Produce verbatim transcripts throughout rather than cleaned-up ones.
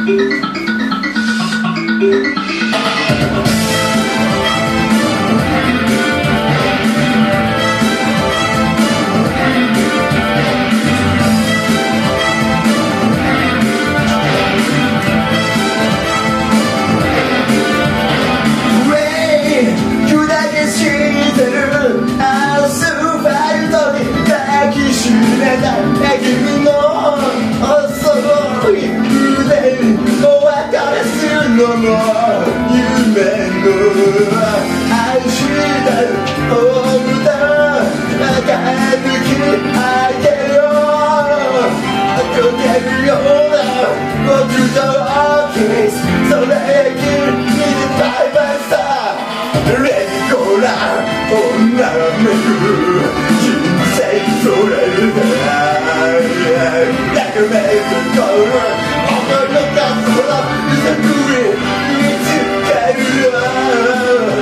君の遅い腕にお別れするのも夢の愛したる女帰る気あげよう溶けるような僕とキスそれきりにバイバイさレディゴーラ女が巡る人生それLike a magic color, I'm gonna look out for love. It's a good it's a color.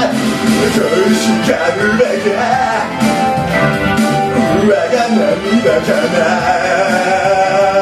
I can't make it. I got nothing but tonight.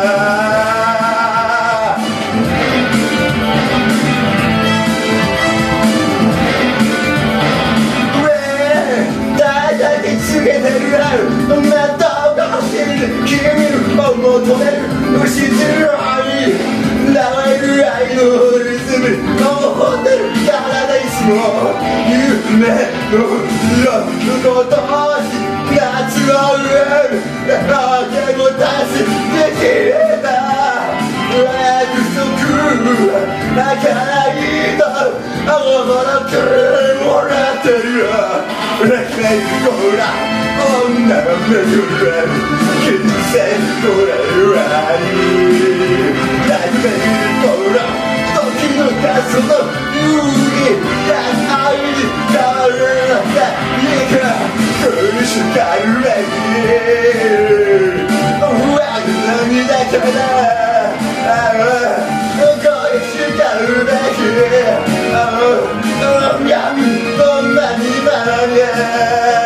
When I thought I was in the 求める失愛流れる愛のリズム残ってる体いつも夢のロックごとし夏の上だけも達成できれば約束泣かないと驚くもらってるよレッメイコーラ女が巡る金銭取れる愛ライブメイコーラ時の数の有意な愛になるのだいいか苦しかるべき不安な涙から恋しかるべき闇のまにまで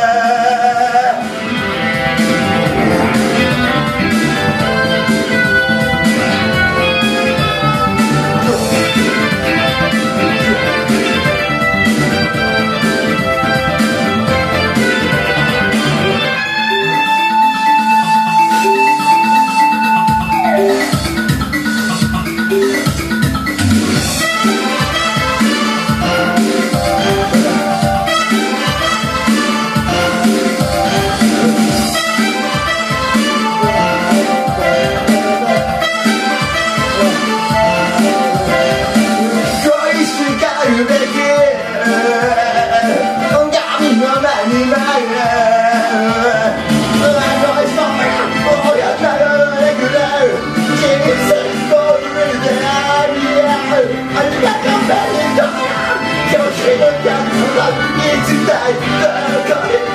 I